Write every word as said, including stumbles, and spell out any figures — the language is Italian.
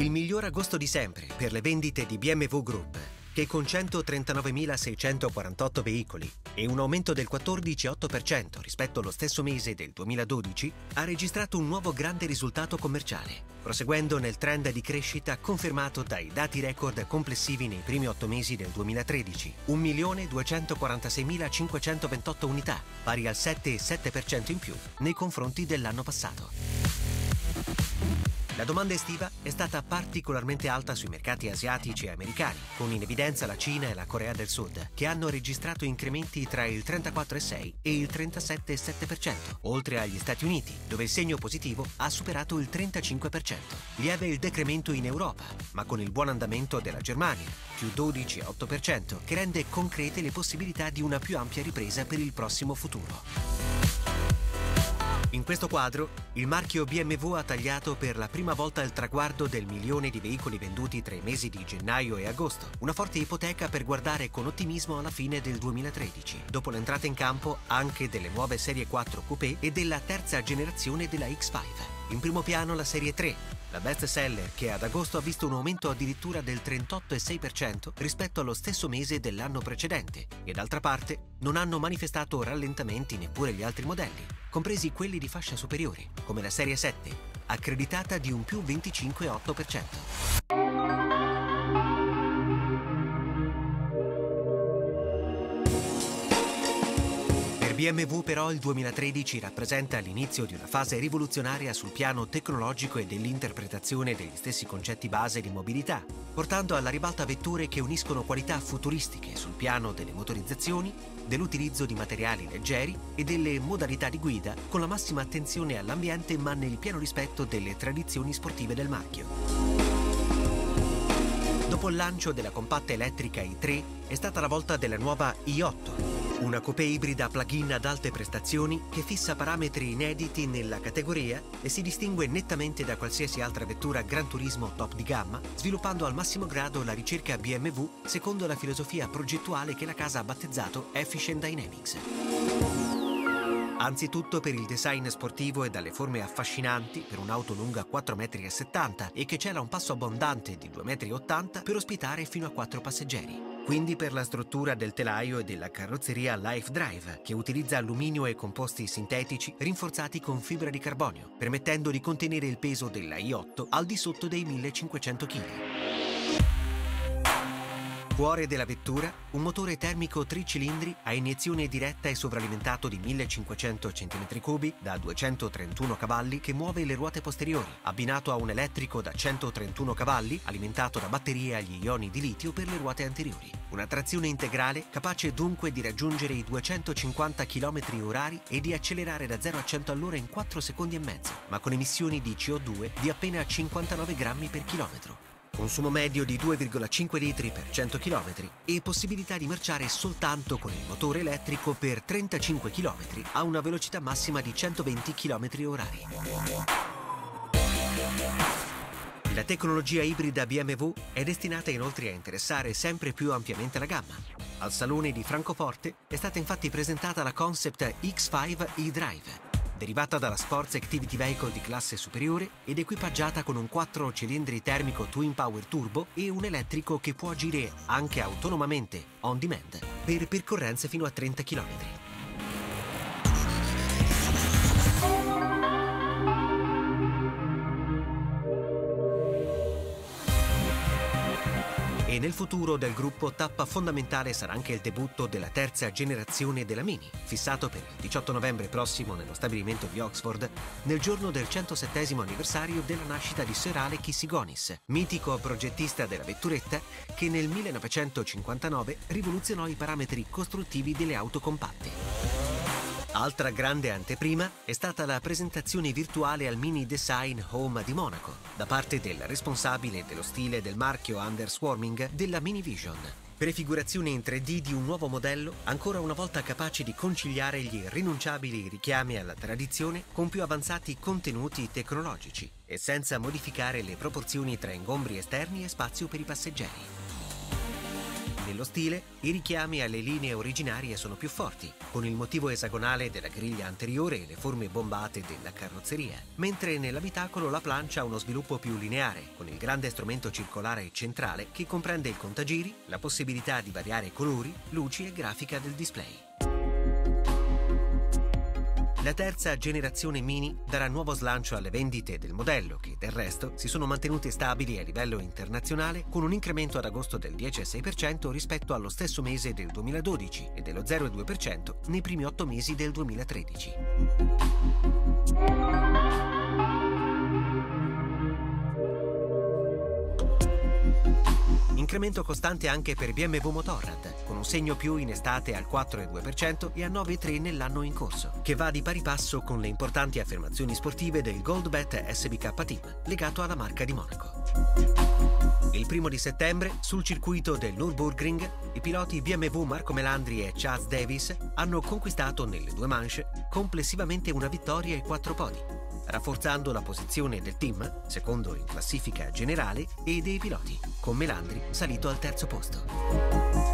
Il miglior agosto di sempre per le vendite di B M W Group, che con centotrentanovemilaseicentoquarantotto veicoli e un aumento del quattordici virgola otto per cento rispetto allo stesso mese del duemiladodici, ha registrato un nuovo grande risultato commerciale, proseguendo nel trend di crescita confermato dai dati record complessivi nei primi otto mesi del duemilatredici, un milione duecentoquarantaseimilacinquecentoventotto unità, pari al sette virgola sette per cento in più nei confronti dell'anno passato. La domanda estiva è stata particolarmente alta sui mercati asiatici e americani, con in evidenza la Cina e la Corea del Sud, che hanno registrato incrementi tra il trentaquattro virgola sei e il trentasette virgola sette per cento, oltre agli Stati Uniti, dove il segno positivo ha superato il trentacinque per cento. Lieve il decremento in Europa, ma con il buon andamento della Germania, più dodici virgola otto per cento, che rende concrete le possibilità di una più ampia ripresa per il prossimo futuro. In questo quadro, il marchio B M W ha tagliato per la prima volta il traguardo del milione di veicoli venduti tra i mesi di gennaio e agosto, una forte ipoteca per guardare con ottimismo alla fine del duemilatredici, dopo l'entrata in campo anche delle nuove Serie quattro Coupé e della terza generazione della X cinque. In primo piano la Serie tre, la best seller, che ad agosto ha visto un aumento addirittura del trentotto virgola sei per cento rispetto allo stesso mese dell'anno precedente, e d'altra parte non hanno manifestato rallentamenti neppure gli altri modelli, compresi quelli di fascia superiore, come la Serie sette, accreditata di un più venticinque virgola otto per cento. B M W però il duemilatredici rappresenta l'inizio di una fase rivoluzionaria sul piano tecnologico e dell'interpretazione degli stessi concetti base di mobilità, portando alla ribalta vetture che uniscono qualità futuristiche sul piano delle motorizzazioni, dell'utilizzo di materiali leggeri e delle modalità di guida, con la massima attenzione all'ambiente ma nel pieno rispetto delle tradizioni sportive del marchio. Dopo il lancio della compatta elettrica i tre, è stata la volta della nuova i otto, una coupé ibrida plug-in ad alte prestazioni che fissa parametri inediti nella categoria e si distingue nettamente da qualsiasi altra vettura Gran Turismo top di gamma, sviluppando al massimo grado la ricerca B M W secondo la filosofia progettuale che la casa ha battezzato Efficient Dynamics. Anzitutto per il design sportivo e dalle forme affascinanti per un'auto lunga quattro virgola settanta metri e che cela un passo abbondante di due virgola ottanta metri per ospitare fino a quattro passeggeri. Quindi per la struttura del telaio e della carrozzeria Life Drive, che utilizza alluminio e composti sintetici rinforzati con fibra di carbonio, permettendo di contenere il peso della i otto al di sotto dei millecinquecento chilogrammi. Cuore della vettura, un motore termico tricilindri a iniezione diretta e sovralimentato di millecinquecento centimetri cubi da duecentotrentuno cavalli che muove le ruote posteriori, abbinato a un elettrico da centotrentuno cavalli alimentato da batterie agli ioni di litio per le ruote anteriori. Una trazione integrale capace dunque di raggiungere i duecentocinquanta chilometri orari e di accelerare da zero a cento all'ora in quattro secondi e mezzo, ma con emissioni di C O due di appena cinquantanove grammi per chilometro. Consumo medio di due virgola cinque litri per cento chilometri e possibilità di marciare soltanto con il motore elettrico per trentacinque chilometri a una velocità massima di centoventi chilometri orari. La tecnologia ibrida B M W è destinata inoltre a interessare sempre più ampiamente la gamma. Al Salone di Francoforte è stata infatti presentata la concept X cinque e-Drive, derivata dalla Sports Activity Vehicle di classe superiore ed equipaggiata con un quattro cilindri termico Twin Power Turbo e un elettrico che può agire anche autonomamente, on demand, per percorrenze fino a trenta chilometri. E nel futuro del gruppo tappa fondamentale sarà anche il debutto della terza generazione della Mini, fissato per il diciotto novembre prossimo nello stabilimento di Oxford, nel giorno del centosettesimo anniversario della nascita di Sir Alec Isigonis, mitico progettista della vetturetta che nel millenovecentocinquantanove rivoluzionò i parametri costruttivi delle auto compatte. Altra grande anteprima è stata la presentazione virtuale al Mini Design Home di Monaco, da parte del responsabile dello stile del marchio Underswarming della Mini Vision. Prefigurazione in tre D di un nuovo modello, ancora una volta capace di conciliare gli irrinunciabili richiami alla tradizione con più avanzati contenuti tecnologici e senza modificare le proporzioni tra ingombri esterni e spazio per i passeggeri. Nello stile, i richiami alle linee originarie sono più forti, con il motivo esagonale della griglia anteriore e le forme bombate della carrozzeria, mentre nell'abitacolo la plancia ha uno sviluppo più lineare, con il grande strumento circolare centrale che comprende il contagiri, la possibilità di variare colori, luci e grafica del display. La terza generazione Mini darà nuovo slancio alle vendite del modello, che del resto si sono mantenute stabili a livello internazionale, con un incremento ad agosto del dieci virgola sei per cento rispetto allo stesso mese del duemiladodici e dello zero virgola due per cento nei primi otto mesi del duemilatredici. Incremento costante anche per B M W Motorrad, con un segno più in estate al quattro virgola due per cento e a nove virgola tre per cento nell'anno in corso, che va di pari passo con le importanti affermazioni sportive del Goldbet S B K Team, legato alla marca di Monaco. Il primo di settembre, sul circuito del Nürburgring, i piloti B M W Marco Melandri e Chaz Davies hanno conquistato nelle due manche complessivamente una vittoria e quattro podi, rafforzando la posizione del team, secondo in classifica generale, e dei piloti, con Melandri salito al terzo posto.